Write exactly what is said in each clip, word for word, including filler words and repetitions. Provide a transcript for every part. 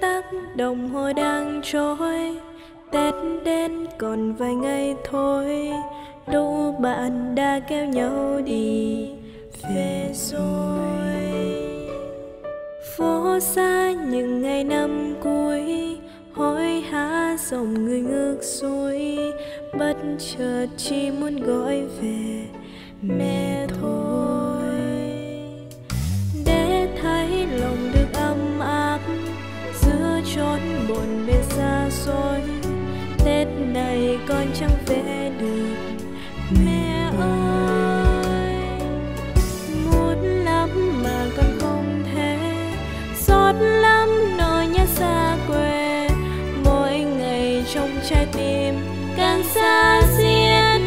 tắc đồng hồ đang trôi, Tết đến còn vài ngày thôi, đủ bạn đã kéo nhau đi về rồi. Phố xa những ngày năm cuối, hối hả dòng người ngược xuôi, bất chợt chỉ muốn gọi về mẹ thôi, để thấy lòng được ấm áp giữa chốn bộn bề xa xôi. Tết này con chẳng về được mẹ ơi, muốn lắm mà con không thể, xót lắm nỗi nhớ xa quê, mỗi ngày trong trái tim càng xa xiết.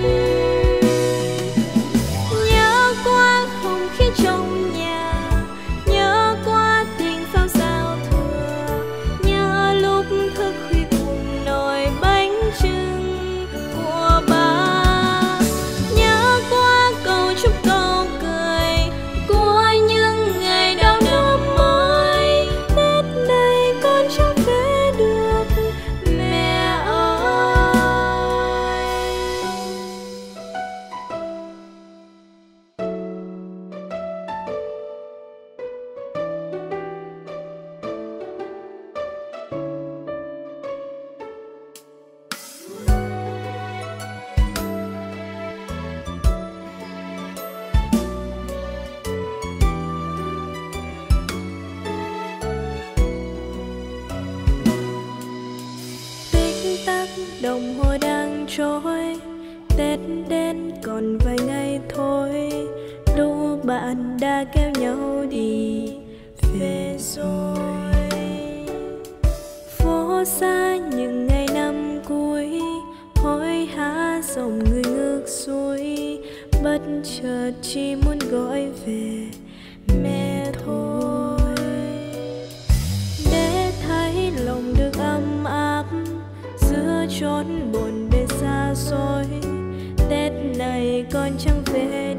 Nhớ qua không khí trong nhà, nhớ qua tình pháo giao thừa, nhớ lúc thức khuya cùng nồi bánh trưng của ba, nhớ qua câu chúc câu cười của những ngày đau nước môi. Tết này con chẳng về được mẹ ơi. Tích tắc đồng hồ đang trôi, Tết đến còn vài ngày thôi, đủ bạn đã kéo nhau đi về rồi. Phố xa những ngày năm cuối, hối hả dòng người ngược xuôi, bất chợt chỉ muốn gọi về mẹ thôi, để thấy lòng được ấm áp giữa chốn bộn bề xa xôi. Tết này con chẳng về